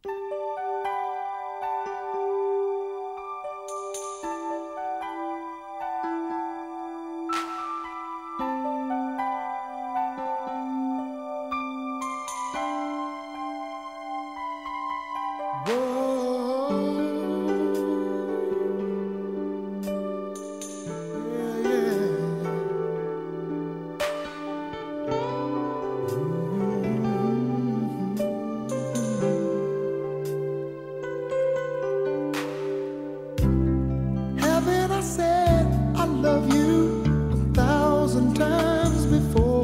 Haven't I said I love you 1,000 times before?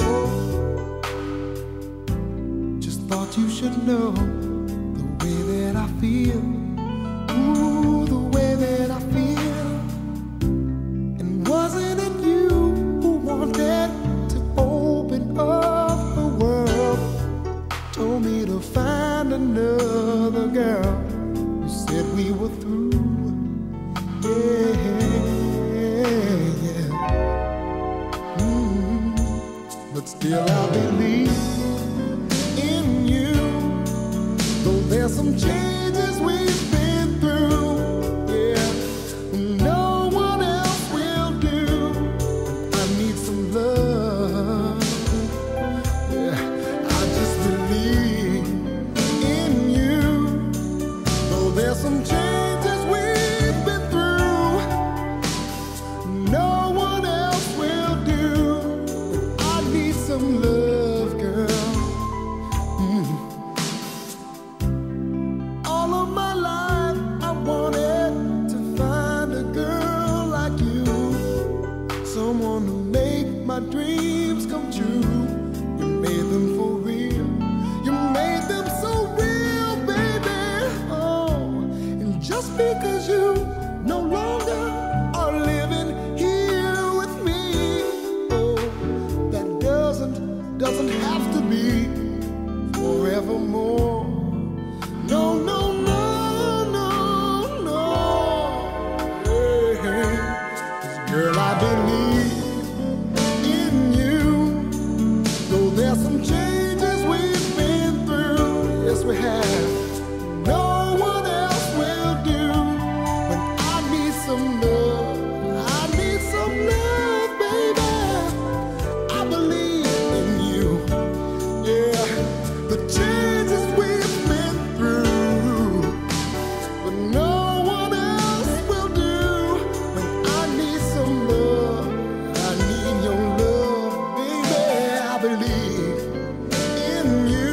Just thought you should know the way that I feel. Ooh, the way that I feel. And wasn't it you who wanted to open up the world? Told me to find another girl. You said we were through. But still I believe in you, though there's some changes we've been through. Yeah, no one else will do. I need some love. Yeah, I just believe in you, though there's some changes we've been through. No one else will do. I need some love, girl. All of my life I wanted to find a girl like you, someone to make my dreams come true. You made them for real. You made them so real, baby. Oh, and just because you no longer are living here with me, oh, that doesn't have to be forevermore. No, no, no, no, no. Hey, hey. 'Cause girl, I believe in you, though there's some changes we've been through. Yes, we have. No one else will do. When I need some love, I need some love, baby. I believe in you. Yeah, the changes we've been through, but no one else will do. When I need some love, I need your love, baby. I believe in you.